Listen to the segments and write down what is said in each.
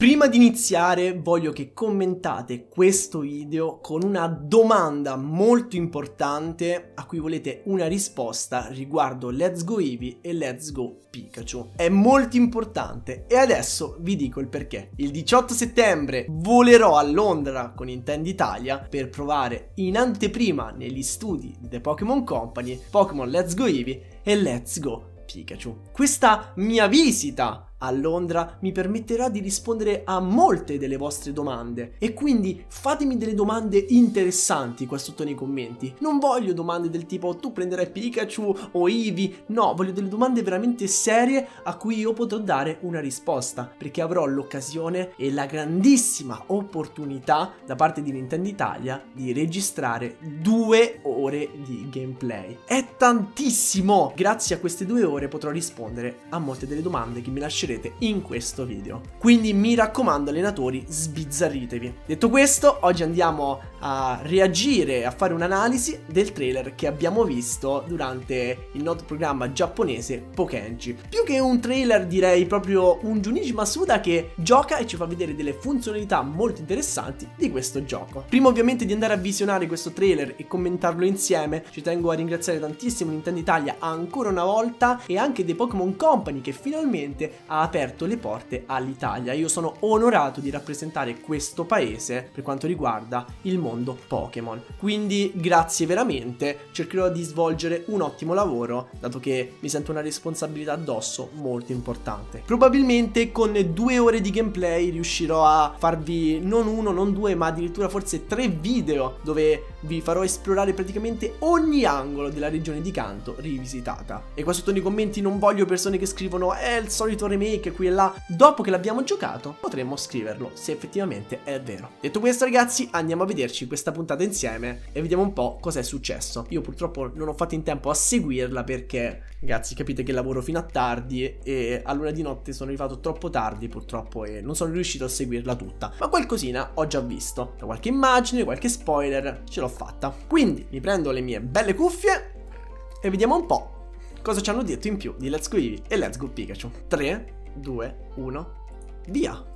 Prima di iniziare voglio che commentate questo video con una domanda molto importante a cui volete una risposta riguardo Let's Go Eevee e Let's Go Pikachu. È molto importante e adesso vi dico il perché. Il 18 settembre volerò a Londra con Nintendo Italia per provare in anteprima negli studi The Pokémon Company Pokémon Let's Go Eevee e Let's Go Pikachu. Questa mia visita a Londra mi permetterà di rispondere a molte delle vostre domande e quindi fatemi delle domande interessanti qua sotto nei commenti. Non voglio domande del tipo tu prenderai Pikachu o Eevee, no, voglio delle domande veramente serie a cui io potrò dare una risposta, perché avrò l'occasione e la grandissima opportunità da parte di Nintendo Italia di registrare 2 ore di gameplay. È tantissimo! Grazie a queste 2 ore potrò rispondere a molte delle domande che mi lascerete in questo video. Quindi mi raccomando, allenatori, sbizzarritevi. Detto questo, oggi andiamo a reagire, a fare un'analisi del trailer che abbiamo visto durante il noto programma giapponese Pokenji. Più che un trailer direi proprio un Junichi Masuda che gioca e ci fa vedere delle funzionalità molto interessanti di questo gioco. Prima ovviamente di andare a visionare questo trailer e commentarlo insieme, ci tengo a ringraziare tantissimo Nintendo Italia ancora una volta e anche The Pokémon Company che finalmente ha aperto le porte all'Italia. Io sono onorato di rappresentare questo paese per quanto riguarda il mondo Pokémon. Quindi grazie veramente, cercherò di svolgere un ottimo lavoro, dato che mi sento una responsabilità addosso molto importante. Probabilmente con 2 ore di gameplay riuscirò a farvi non 1, non 2, ma addirittura forse 3 video dove vi farò esplorare praticamente ogni angolo della regione di Kanto rivisitata. E qua sotto nei commenti non voglio persone che scrivono è il solito remake qui e là. Dopo che l'abbiamo giocato potremmo scriverlo se effettivamente è vero. Detto questo ragazzi, andiamo a vederci questa puntata insieme e vediamo un po' cosa è successo. Io purtroppo non ho fatto in tempo a seguirla perché ragazzi capite che lavoro fino a tardi e a luna di notte sono arrivato troppo tardi purtroppo e non sono riuscito a seguirla tutta, ma qualcosina ho già visto, qualche immagine, qualche spoiler ce l'ho fatta. Quindi mi prendo le mie belle cuffie e vediamo un po' cosa ci hanno detto in più di Let's Go Eevee e Let's Go Pikachu. 3, 2, 1, via.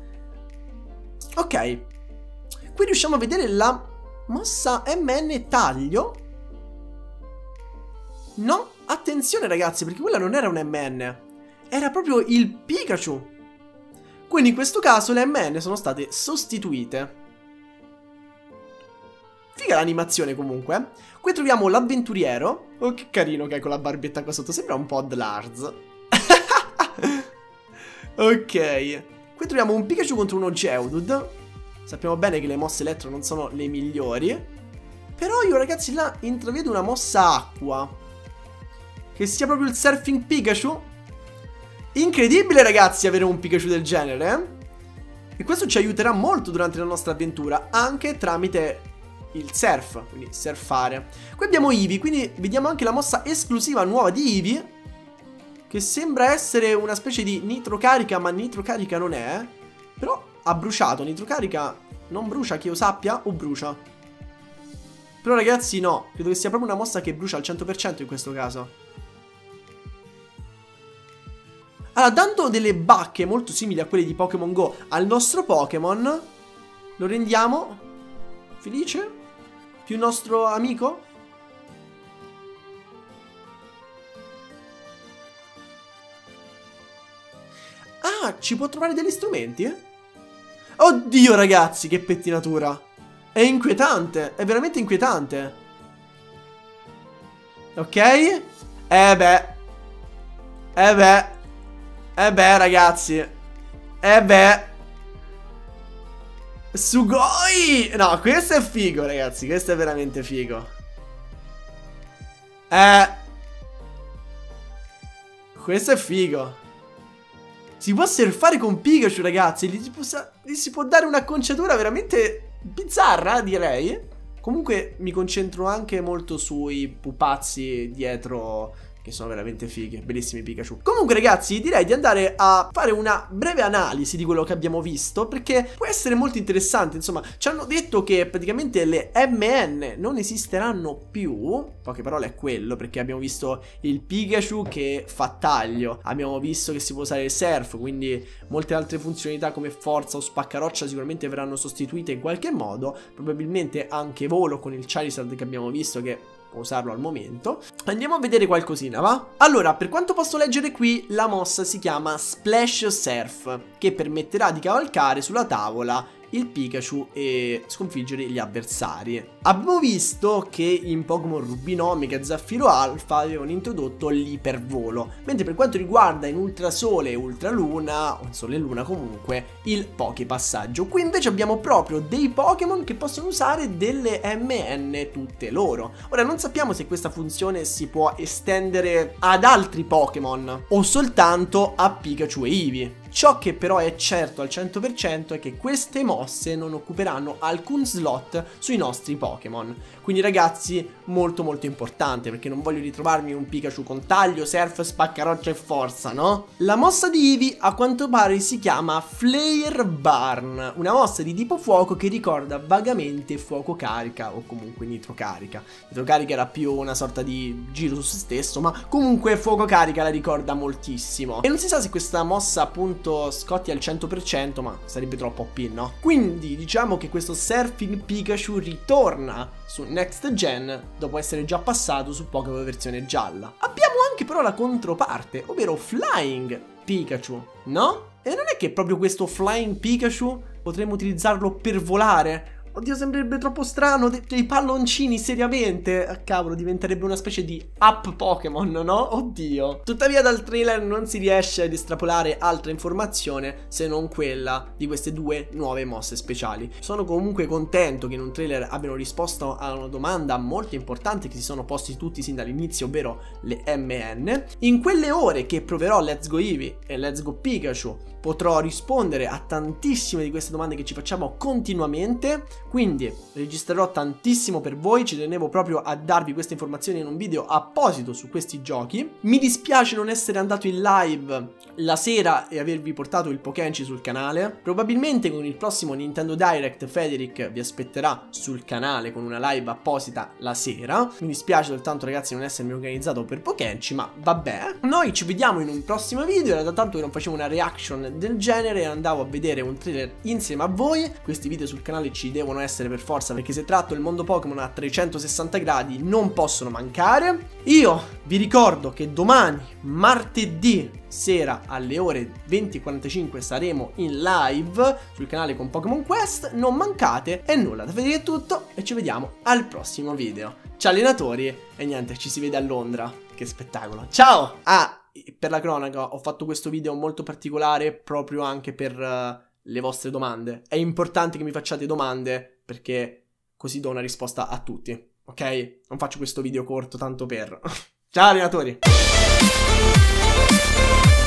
Ok, qui riusciamo a vedere la mossa MN taglio. No, attenzione ragazzi, perché quella non era un MN, era proprio il Pikachu. Quindi in questo caso le MN sono state sostituite. Figa l'animazione comunque. Qui troviamo l'avventuriero. Oh che carino che è con la barbetta qua sotto, sembra un po' Odd Lars. Ok, qui troviamo un Pikachu contro uno Geodude. Sappiamo bene che le mosse elettro non sono le migliori, però io ragazzi là intravedo una mossa acqua, che sia proprio il Surfing Pikachu. Incredibile ragazzi avere un Pikachu del genere, eh? E questo ci aiuterà molto durante la nostra avventura, anche tramite il surf, quindi surfare. Qui abbiamo Eevee, quindi vediamo anche la mossa esclusiva nuova di Eevee, che sembra essere una specie di nitrocarica, ma nitrocarica non è. Però ha bruciato, nitrocarica non brucia che io sappia, o brucia? Però ragazzi no, credo che sia proprio una mossa che brucia al 100% in questo caso. Allora, dando delle bacche molto simili a quelle di Pokémon Go al nostro Pokémon, lo rendiamo felice? Più nostro amico? Ah, ci può trovare degli strumenti? Oddio ragazzi, che pettinatura. È inquietante, è veramente inquietante. Ok? Beh ragazzi. Sugoi! No, questo è figo ragazzi, questo è veramente figo. Questo è figo. Si può surfare con Pikachu ragazzi, gli si può dare un'acconciatura veramente bizzarra direi. Comunque mi concentro anche molto sui pupazzi dietro che sono veramente fighe, bellissimi Pikachu. Comunque ragazzi, direi di andare a fare una breve analisi di quello che abbiamo visto, perché può essere molto interessante. Insomma, ci hanno detto che praticamente le MN non esisteranno più, poche parole è quello, perché abbiamo visto il Pikachu che fa taglio, abbiamo visto che si può usare il surf, quindi molte altre funzionalità come forza o spaccaroccia sicuramente verranno sostituite in qualche modo, probabilmente anche volo con il Charizard che abbiamo visto che può usarlo al momento. Andiamo a vedere qualcosina, va? Allora, per quanto posso leggere qui, la mossa si chiama Splash Surf, che permetterà di cavalcare sulla tavola il Pikachu e sconfiggere gli avversari. Abbiamo visto che in Pokémon Rubino, Omega e Zaffiro Alpha avevano introdotto l'ipervolo, mentre per quanto riguarda in Ultrasole e Ultraluna, o in Sole e Luna comunque, il Poképassaggio. Qui invece abbiamo proprio dei Pokémon che possono usare delle MN tutte loro. Ora non sappiamo se questa funzione si può estendere ad altri Pokémon o soltanto a Pikachu e Eevee. Ciò che però è certo al 100% è che queste mosse non occuperanno alcun slot sui nostri Pokémon. Quindi ragazzi, molto importante, perché non voglio ritrovarmi un Pikachu con taglio, surf, spaccaroccia e forza, no? La mossa di Eevee a quanto pare si chiama Flare Burn, una mossa di tipo fuoco che ricorda vagamente fuoco carica o comunque nitro carica. Nitro carica era più una sorta di giro su se stesso, ma comunque fuoco carica la ricorda moltissimo. E non si sa se questa mossa appunto scotti al 100%, ma sarebbe troppo OP, no? Quindi diciamo che questo Surfing Pikachu ritorna su Next Gen dopo essere già passato su Pokémon versione gialla. Abbiamo anche però la controparte, ovvero Flying Pikachu, no? E non è che proprio questo Flying Pikachu potremmo utilizzarlo per volare? Oddio, sembrerebbe troppo strano, dei palloncini, seriamente. Cavolo, diventerebbe una specie di up Pokémon, no? Oddio. Tuttavia dal trailer non si riesce ad estrapolare altra informazione se non quella di queste due nuove mosse speciali. Sono comunque contento che in un trailer abbiano risposto a una domanda molto importante che si sono posti tutti sin dall'inizio, ovvero le MN. In quelle ore che proverò Let's Go Eevee e Let's Go Pikachu potrò rispondere a tantissime di queste domande che ci facciamo continuamente, quindi registrerò tantissimo per voi, ci tenevo proprio a darvi queste informazioni in un video apposito su questi giochi. Mi dispiace non essere andato in live la sera e avervi portato il Pokéenci sul canale. Probabilmente con il prossimo Nintendo Direct Federic vi aspetterà sul canale con una live apposita la sera. Mi dispiace soltanto ragazzi non essermi organizzato per Pokéenci, ma vabbè. Noi ci vediamo in un prossimo video, era da tanto che non facevo una reaction del genere e andavo a vedere un trailer insieme a voi. Questi video sul canale ci devono essere per forza, perché se tratto il mondo Pokémon a 360 gradi non possono mancare. Io vi ricordo che domani, martedì sera alle ore 20:45 saremo in live sul canale con Pokémon Quest, non mancate. E nulla, da Federico è tutto e ci vediamo al prossimo video. Ciao allenatori e niente, ci si vede a Londra, che spettacolo, ciao! Ah, per la cronaca ho fatto questo video molto particolare proprio anche per le vostre domande. È importante che mi facciate domande perché così do una risposta a tutti, ok? Non faccio questo video corto tanto per... Ciao allenatori!